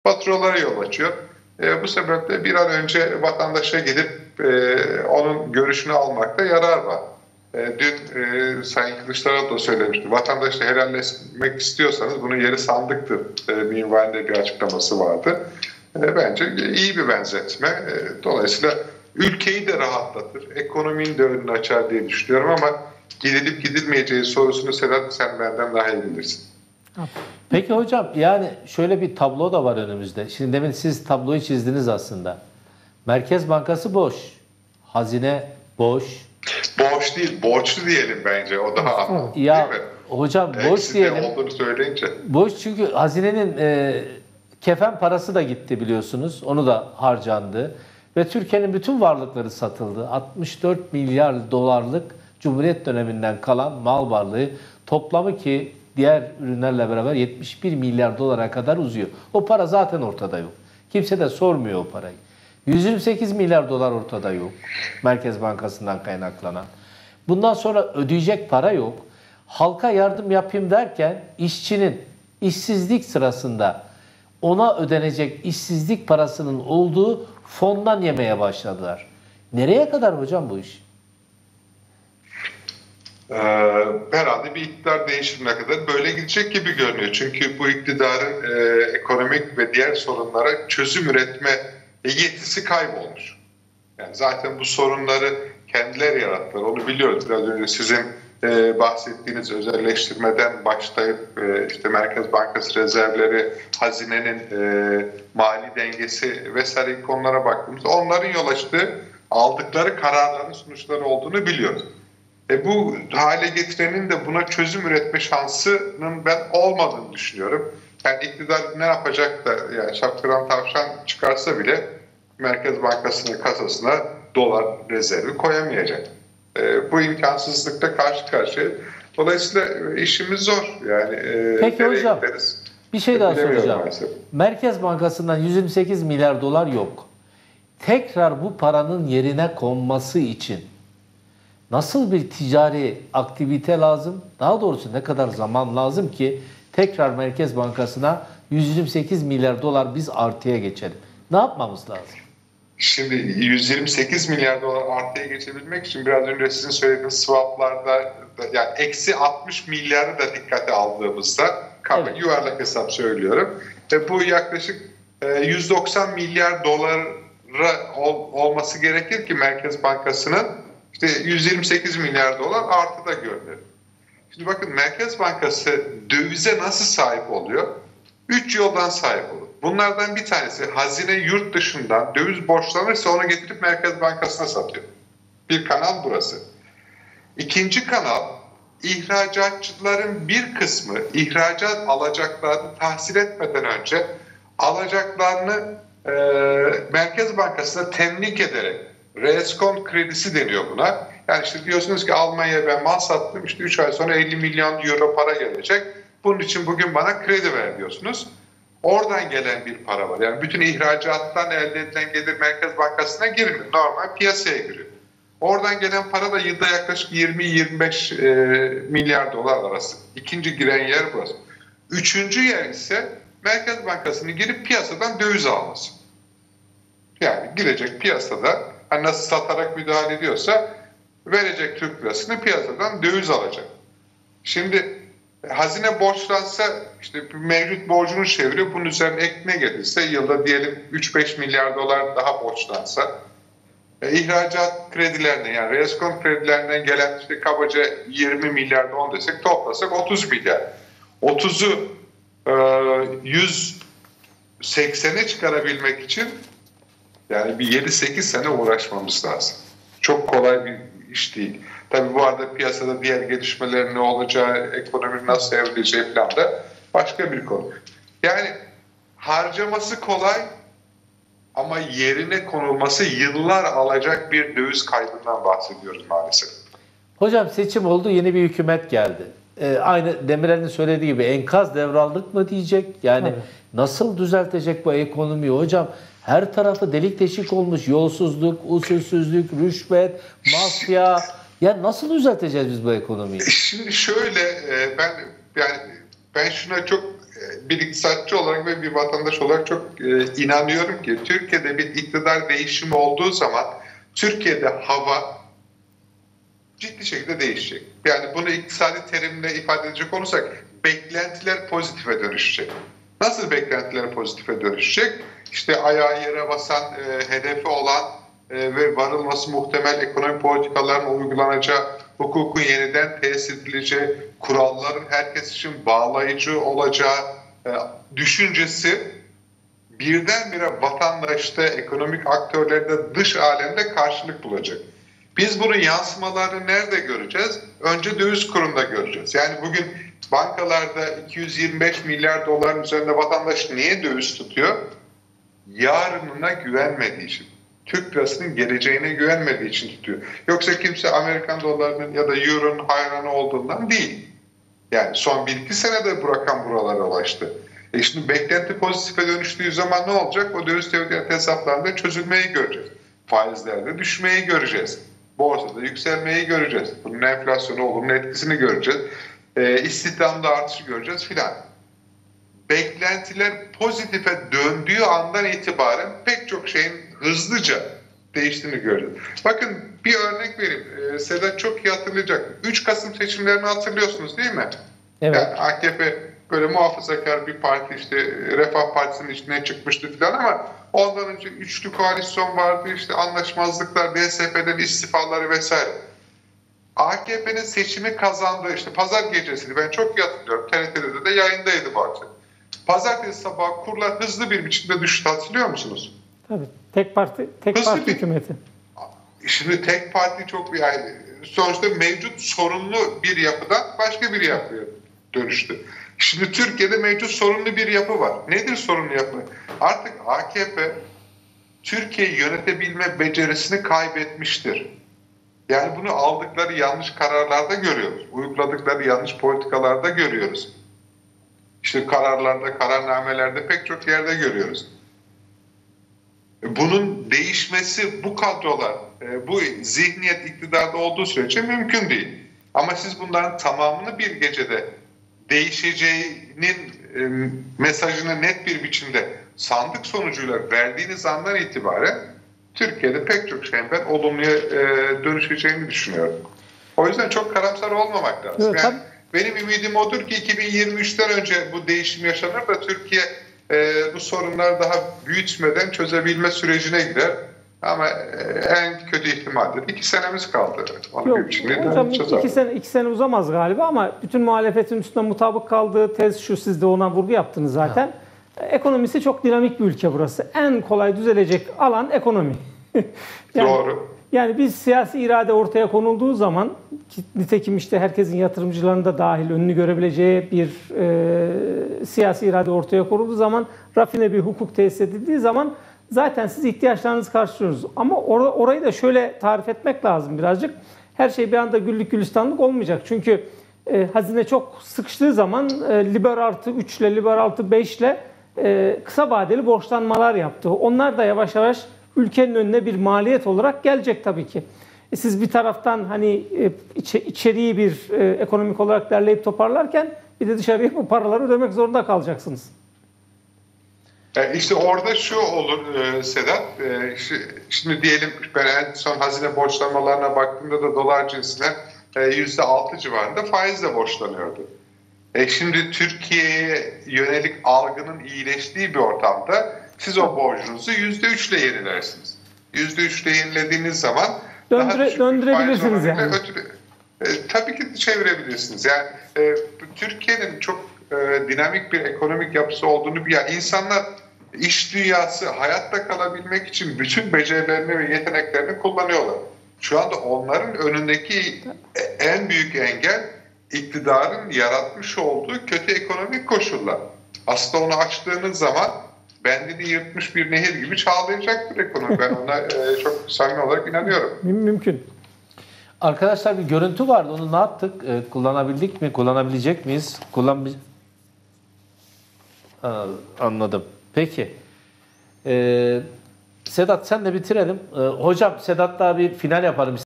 faturalara yol açıyor. Bu sebeple bir an önce vatandaşa gidip onun görüşünü almakta yarar var. Dün Sayın Kılıçdaroğlu da söylemişti. Vatandaşla helalleşmek istiyorsanız bunun yeri sandıktır minvalinde bir açıklaması vardı. Bence iyi bir benzetme. Dolayısıyla ülkeyi de rahatlatır, ekonominin de önünü açar diye düşünüyorum ama gidilip gidilmeyeceği sorusunu Sedat sen benden daha iyi bilirsin. Peki hocam, yani şöyle bir tablo da var önümüzde. Şimdi demin siz tabloyu çizdiniz aslında. Merkez Bankası boş, hazine boş. Boş değil, borçlu diyelim bence. O daha anlamlı değil mi? Hocam boş diyelim. Olduğunu söyleyince. Boş çünkü hazinenin kefen parası da gitti biliyorsunuz. Onu da harcandı. Ve Türkiye'nin bütün varlıkları satıldı. 64 milyar dolarlık Cumhuriyet döneminden kalan mal varlığı toplamı ki diğer ürünlerle beraber 71 milyar dolara kadar uzuyor. O para zaten ortada yok. Kimse de sormuyor o parayı. 128 milyar dolar ortada yok. Merkez Bankası'ndan kaynaklanan. Bundan sonra ödeyecek para yok. Halka yardım yapayım derken işçinin işsizlik sırasında ona ödenecek işsizlik parasının olduğu fondan yemeye başladılar. Nereye kadar hocam bu iş? Herhalde bir iktidar değişimine kadar böyle gidecek gibi görünüyor. Çünkü bu iktidarın ekonomik ve diğer sorunlara çözüm üretme yetisi kaybolmuş. Yani zaten bu sorunları kendileri yarattılar. Onu biliyoruz. Biraz önce sizin bahsettiğiniz özelleştirmeden başlayıp işte Merkez Bankası rezervleri, hazinenin mali dengesi vesaire konulara baktığımızda onların yol açtığı aldıkları kararların sonuçları olduğunu biliyoruz. Bu hale getirenin de buna çözüm üretme şansının ben olmadığını düşünüyorum. Yani iktidar ne yapacak da yani şapkadan tavşan çıkarsa bile Merkez Bankası'nın kasasına dolar rezervi koyamayacak. Bu imkansızlıkla karşı karşıya. Dolayısıyla işimiz zor. Yani peki hocam gideriz? Bir şey daha soracağım. Maalesef. Merkez Bankası'ndan 128 milyar dolar yok. Tekrar bu paranın yerine konması için nasıl bir ticari aktivite lazım? Daha doğrusu ne kadar zaman lazım ki tekrar Merkez Bankası'na 128 milyar dolar biz artıya geçelim? Ne yapmamız lazım? Şimdi 128 milyar dolar artıya geçebilmek için biraz önce sizin söylediğiniz swaplarda yani eksi 60 milyarı da dikkate aldığımızda evet, yuvarlak hesap söylüyorum. Bu yaklaşık 190 milyar dolara olması gerekir ki Merkez Bankası'nın işte 128 milyar dolar artıda görünür. Şimdi bakın Merkez Bankası dövize nasıl sahip oluyor? 3 yoldan sahip olur. Bunlardan bir tanesi hazine yurt dışından döviz borçlanırsa onu getirip Merkez Bankası'na satıyor. Bir kanal burası. İkinci kanal ihracatçıların bir kısmı ihracat alacaklarını tahsil etmeden önce alacaklarını Merkez Bankası'na temlik ederek reskont kredisi deniyor buna. Yani işte diyorsunuz ki Almanya'ya ben mal sattım işte 3 ay sonra 50 milyon euro para gelecek. Bunun için bugün bana kredi ver diyorsunuz. Oradan gelen bir para var. Yani bütün ihracattan elde edilen gelir Merkez Bankası'na girmiyor. Normal piyasaya giriyor. Oradan gelen para da yılda yaklaşık 20-25 milyar dolar arası. İkinci giren yer burası. Üçüncü yer ise Merkez Bankası'nın girip piyasadan döviz alması. Yani girecek piyasada hani nasıl satarak müdahale ediyorsa verecek Türk lirasını piyasadan döviz alacak. Şimdi hazine borçlansa işte mevcut borcunu çeviriyor. Bunun üzerine ek ne gelirse yılda diyelim 3-5 milyar dolar daha borçlansa ihracat kredilerine yani reskont kredilerinden gelen işte kabaca 20 milyar don desek toplasak 30 milyar. 30'u 180'e çıkarabilmek için yani bir 7-8 sene uğraşmamız lazım. Çok kolay bir iş değil. Tabii bu arada piyasada diğer gelişmelerin ne olacağı, ekonominin nasıl evrileceği falan da başka bir konu. Yani harcaması kolay ama yerine konulması yıllar alacak bir döviz kaybından bahsediyoruz maalesef. Hocam seçim oldu, yeni bir hükümet geldi. Aynı Demirel'in söylediği gibi enkaz devraldık mı diyecek. Yani evet, nasıl düzeltecek bu ekonomiyi hocam? Her tarafı delik deşik olmuş. Yolsuzluk, usulsüzlük, rüşvet, mafya. Ya nasıl düzelteceğiz biz bu ekonomiyi? Şimdi şöyle ben şuna çok bir iktisatçı olarak ve bir vatandaş olarak çok inanıyorum ki Türkiye'de bir iktidar değişimi olduğu zaman Türkiye'de hava ciddi şekilde değişecek. Yani bunu iktisadi terimle ifade edecek olursak beklentiler pozitife dönüşecek. Nasıl beklentiler pozitife dönüşecek? İşte ayağı yere basan, hedefi olan ve varılması muhtemel ekonomi politikalarının uygulanacağı, hukukun yeniden tesis edileceği, kuralların herkes için bağlayıcı olacağı düşüncesi birdenbire vatandaşta, ekonomik aktörlerde, dış alemde karşılık bulacak. Biz bunun yansımalarını nerede göreceğiz? Önce döviz kurunda göreceğiz. Yani bugün bankalarda 225 milyar doların üzerinde vatandaş niye döviz tutuyor? Yarınına güvenmediği için. Türk lirasının geleceğine güvenmediği için tutuyor. Yoksa kimse Amerikan dolarının ya da Euro'nun hayranı olduğundan değil. Yani son 1-2 senede bu rakam buralara ulaştı. Şimdi beklenti pozitife dönüştüğü zaman ne olacak? O döviz tevdiat hesaplarında çözülmeyi göreceğiz. Faizlerde düşmeyi göreceğiz. Borsada yükselmeyi göreceğiz. Bunun enflasyona olumlu etkisini göreceğiz. İstihdamda artışı göreceğiz filan. Beklentiler pozitife döndüğü andan itibaren pek çok şeyin hızlıca değiştiğini göreceğiz. Bakın bir örnek vereyim. Sedat çok iyi hatırlayacak. 3 Kasım seçimlerini hatırlıyorsunuz değil mi? Evet. Yani AKP böyle muhafazakar bir parti, işte Refah Partisi'nin içine çıkmıştı falan ama ondan önce üçlü koalisyon vardı, işte anlaşmazlıklar, DSP'den istifaları vesaire. AKP'nin seçimi kazandığı işte pazar gecesini ben çok iyi hatırlıyorum. TRT'de de yayındaydı bu akşam. Pazartesi sabahı kurlar hızlı bir biçimde düştü, hatırlıyor musunuz? Tabii. Tek parti hükümeti. Şimdi tek parti çok yani sonuçta mevcut sorunlu bir yapıdan başka bir yapıya dönüştü. Şimdi Türkiye'de mevcut sorunlu bir yapı var. Nedir sorunlu yapı? Artık AKP Türkiye'yi yönetebilme becerisini kaybetmiştir. Yani bunu aldıkları yanlış kararlarda görüyoruz. Uyguladıkları yanlış politikalarda görüyoruz. İşte kararlarda, kararnamelerde pek çok yerde görüyoruz. Bunun değişmesi bu kadrolar, bu zihniyet iktidarda olduğu sürece mümkün değil. Ama siz bunların tamamını bir gecede değişeceğinin mesajını net bir biçimde sandık sonucuyla verdiğiniz andan itibaren Türkiye'de pek çok şeyin ben olumluya dönüşeceğini düşünüyorum. O yüzden çok karamsar olmamak lazım. Evet, yani benim ümidim odur ki 2023'ten önce bu değişim yaşanır da Türkiye bu sorunları daha büyütmeden çözebilme sürecine gider. Ama en kötü ihtimalde 2 senemiz kaldı. Yok, hocam 2 sene uzamaz galiba ama bütün muhalefetin üstüne mutabık kaldığı tez şu, siz de ona vurgu yaptınız zaten. Ha. Ekonomisi çok dinamik bir ülke burası. En kolay düzelecek alan ekonomi. Doğru. Yani biz siyasi irade ortaya konulduğu zaman, nitekim işte herkesin yatırımcılarının da dahil önünü görebileceği bir siyasi irade ortaya konulduğu zaman, rafine bir hukuk tesis edildiği zaman zaten siz ihtiyaçlarınızı karşılıyorsunuz. Ama orayı da şöyle tarif etmek lazım birazcık. Her şey bir anda güllük gülistanlık olmayacak. Çünkü hazine çok sıkıştığı zaman Liber artı 3 ile Liber artı 5 ile kısa vadeli borçlanmalar yaptı. Onlar da yavaş yavaş ülkenin önüne bir maliyet olarak gelecek tabii ki. Siz bir taraftan hani içeriği bir ekonomik olarak derleyip toparlarken bir de dışarıya bu paraları ödemek zorunda kalacaksınız. İşte orada şu olur Sedat, şimdi diyelim ben en son hazine borçlanmalarına baktığımda da dolar cinsine %6 civarında faizle borçlanıyordu. Şimdi Türkiye'ye yönelik algının iyileştiği bir ortamda siz o borcunuzu %3 ile yenilersiniz. %3 ile yenilediğiniz zaman döndürebilirsiniz yani. Tabii ki çevirebilirsiniz. Yani Türkiye'nin çok dinamik bir ekonomik yapısı olduğunu insanlar iş dünyası hayatta kalabilmek için bütün becerilerini ve yeteneklerini kullanıyorlar. Şu anda onların önündeki en büyük engel iktidarın yaratmış olduğu kötü ekonomik koşullar. Aslında onu açtığınız zaman bendini yırtmış bir nehir gibi çağlayacaktır ekonomi. Ben ona çok samimi olarak inanıyorum. Mümkün. Arkadaşlar bir görüntü vardı. Onu ne yaptık? Kullanabildik mi? Kullanabilecek miyiz? Anladım. Peki. Sedat sen de bitirelim. Hocam Sedat'la bir final yapalım.